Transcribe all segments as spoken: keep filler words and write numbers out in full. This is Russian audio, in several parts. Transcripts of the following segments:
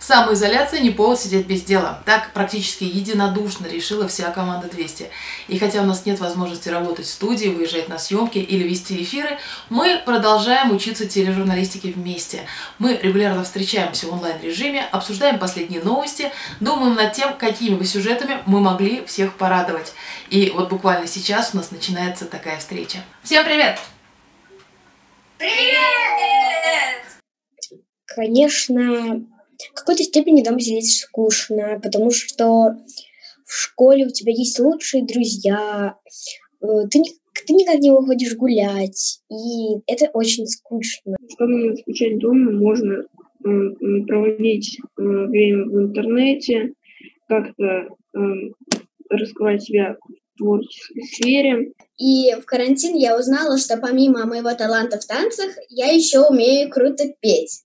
Самоизоляция не повод сидеть без дела. Так практически единодушно решила вся команда двести. И хотя у нас нет возможности работать в студии, выезжать на съемки или вести эфиры, мы продолжаем учиться тележурналистике вместе. Мы регулярно встречаемся в онлайн-режиме, обсуждаем последние новости, думаем над тем, какими бы сюжетами мы могли всех порадовать. И вот буквально сейчас у нас начинается такая встреча. Всем привет! Привет! Конечно, в какой-то степени дома сидеть скучно, потому что в школе у тебя есть лучшие друзья, ты, ты никак не выходишь гулять, и это очень скучно. Чтобы не скучать дома, можно э, проводить э, время в интернете, как-то э, раскрывать себя в творческой сфере. И в карантин я узнала, что помимо моего таланта в танцах, я еще умею круто петь.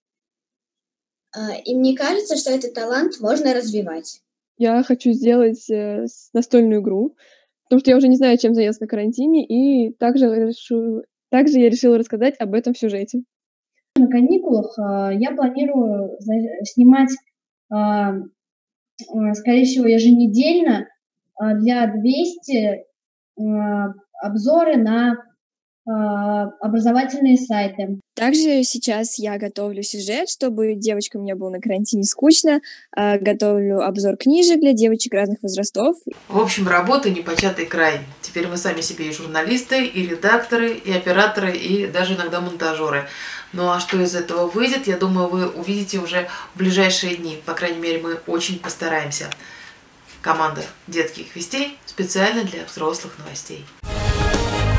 И мне кажется, что этот талант можно развивать. Я хочу сделать э, настольную игру, потому что я уже не знаю, чем заняться на карантине, и также, решу, также я решила рассказать об этом в сюжете. На каникулах э, я планирую снимать, э, э, скорее всего, еженедельно э, для двести э, обзоры на э, образовательные сайты. Также сейчас я готовлю сюжет, чтобы девочкам не было на карантине скучно. Готовлю обзор книжек для девочек разных возрастов. В общем, работа непочатый край. Теперь мы сами себе и журналисты, и редакторы, и операторы, и даже иногда монтажеры. Ну а что из этого выйдет, я думаю, вы увидите уже в ближайшие дни. По крайней мере, мы очень постараемся. Команда детских вестей специально для взрослых новостей.